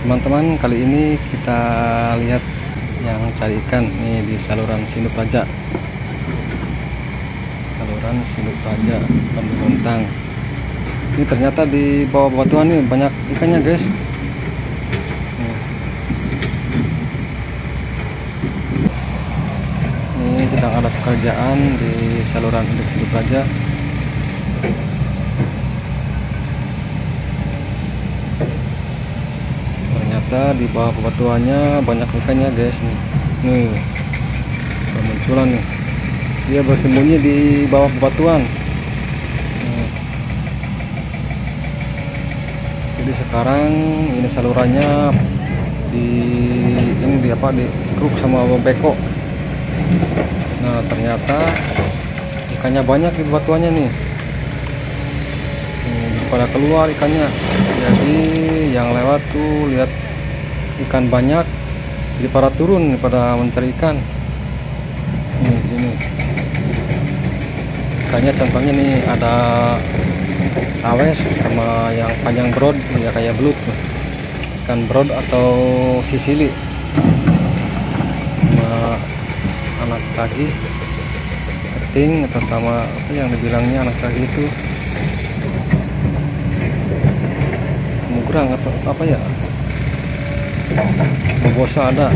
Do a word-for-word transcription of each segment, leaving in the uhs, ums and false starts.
Teman-teman, kali ini kita lihat yang cari ikan nih di saluran Sinduk Raja. Saluran Sinduk Raja Pemberontang. Ini ternyata di bawah batuan nih banyak ikannya, guys. Nih. Ini sedang ada pekerjaan di saluran Sinduk Raja. Ternyata di bawah bebatuannya banyak ikannya, guys. Nih, nih bermunculan nih. Dia bersembunyi di bawah bebatuan. Nih. Jadi sekarang ini salurannya di ini di apa di kruk sama beko. Nah, ternyata ikannya banyak di bebatuannya nih. Nih, pada keluar ikannya. Jadi yang lewat tuh lihat ikan banyak, jadi pada turun pada mencari ikan. Ini sini ikannya contohnya nih ada awes sama yang panjang brod ya, kayak belut tuh. Ikan brod atau sisili sama anak kaki keting atau sama apa yang dibilangnya anak kaki itu mugrang atau apa ya, bobosa ada.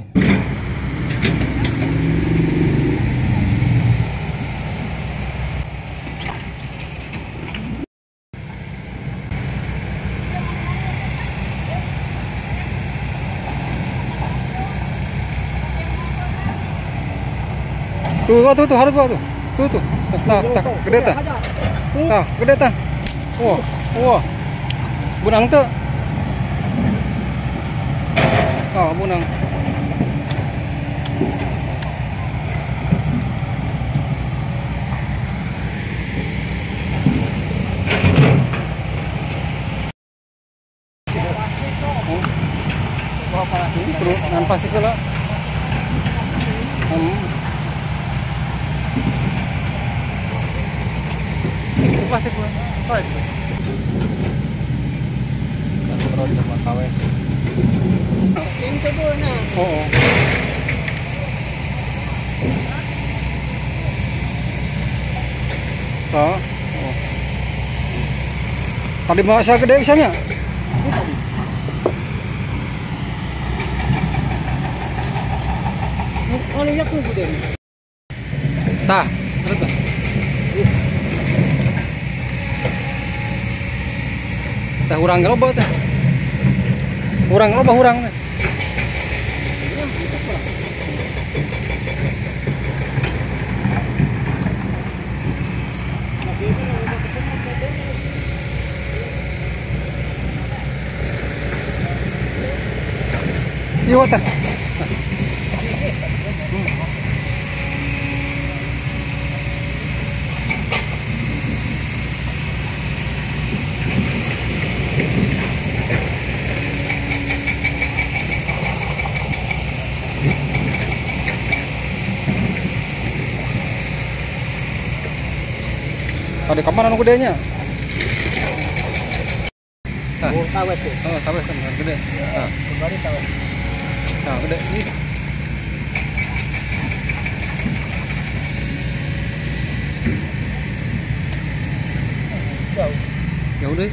Tuh, tuh, tuh, harus tuh, tuh, tuh, tak, tak, gede tak, tak, gede tak, wah, wah, bunang tuh, oh, bunang. Ini perlu nan pasti kalau hmm. Pasti pula baik kan perut sama kawes ini kebuna oh oh oh tadi masa gede misalnya kalau lihat tuh gede tah terus tah tah urang loba tah urang loba urang teh iya tah ada kamar anu gedenya. Nah, oh, tawes ya. Oh, tawes kan gede. Nah, kembali tawes. Nah, gede ini. Jauh. Jauh deh.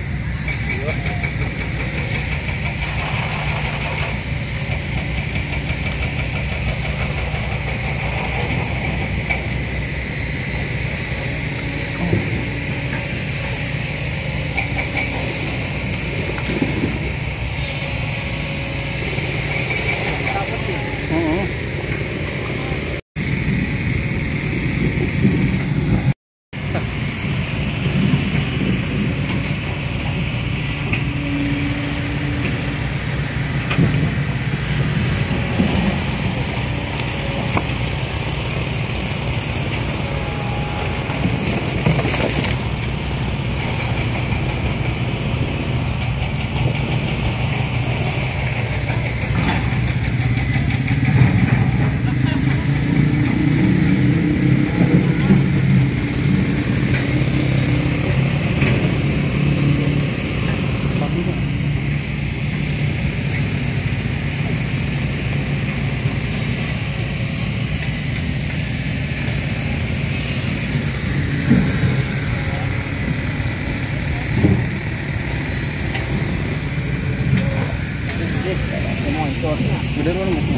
Gede mana muknya?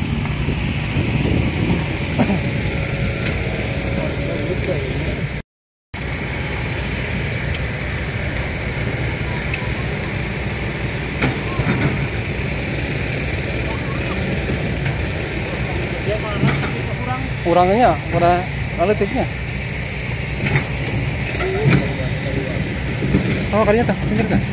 Kurangnya, kurang relatifnya. Oh, kalinya tak, pinggir kan?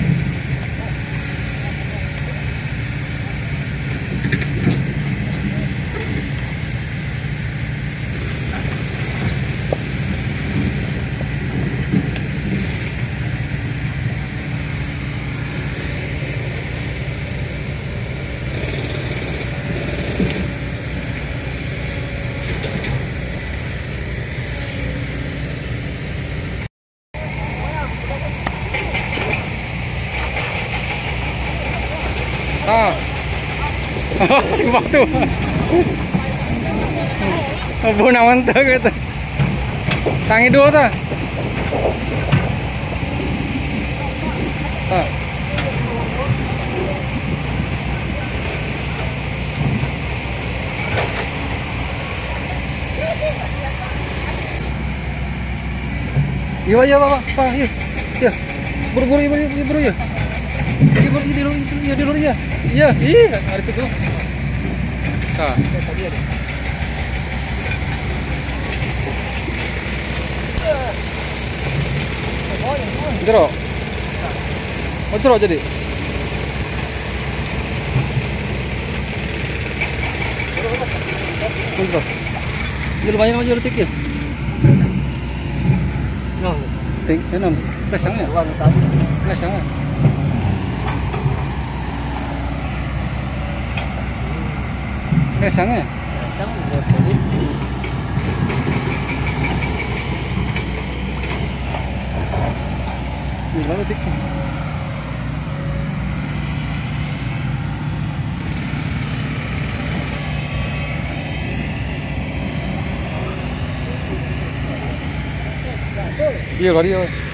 Ah, sumpah tuh. Bu nawan tuh gitu. Tangi dulu tuh. Ah. Iya iya pak pak iya iya buru-buru buru buru buru ya. Iya buru di dulu iya di dulu ya. Iya iya ada itu tuh. Nah. Cerok. Oh cerok jadi. Terus. Ini lumayan aja letik ya. No. Ting, enam. Pesangnya. Pesangnya. Pesangnya. Pesang berapa ini? Ini berapa letik? Iya, kali ya.